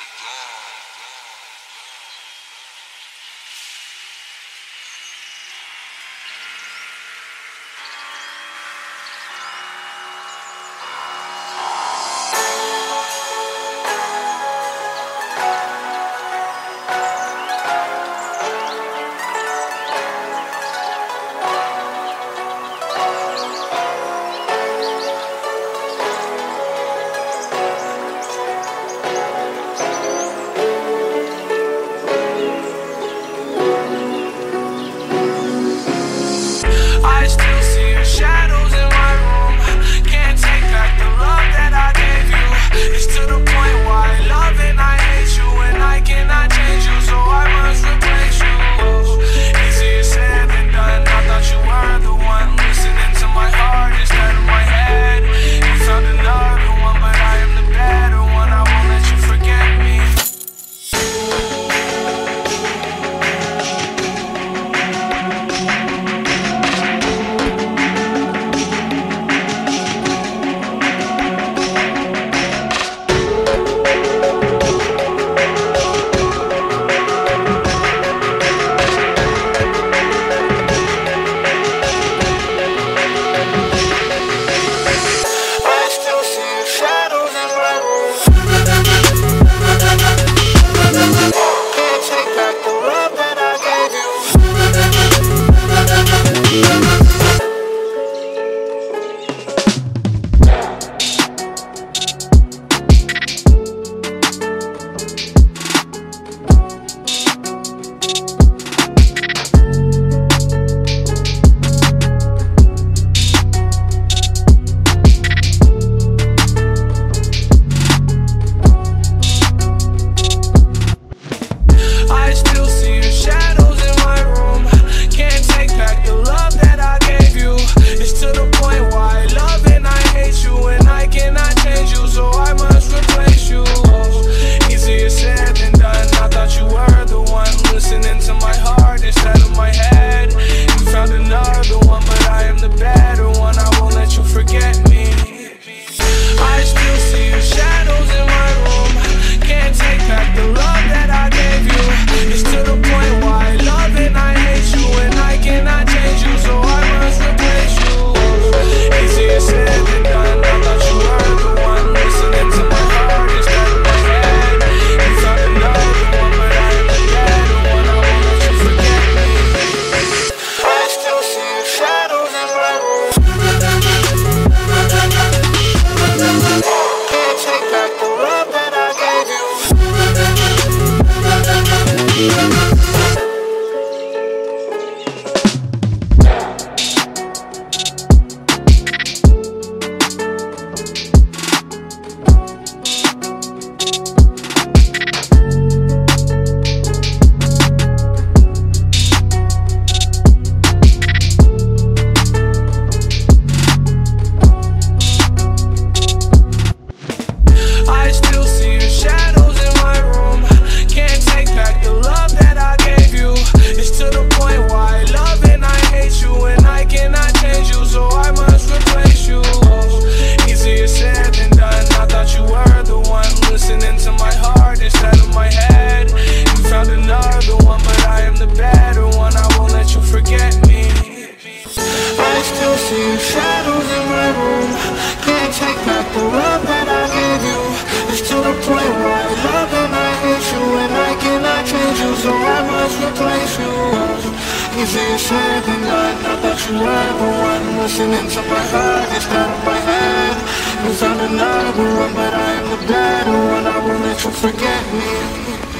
I still see your shadows in my room. Can't take back the love that I gave you. It's to the point why I love and I hate you, and I cannot change you, so I must replace you. Easier said than done. I thought you were the one listening to my heart instead of my head. You found another one, but I am the better one. I won't let you forget me. Easier said than done. I thought you were the one listening to my heart instead of my head. You found another one, but I am the better one. I won't let you forget me.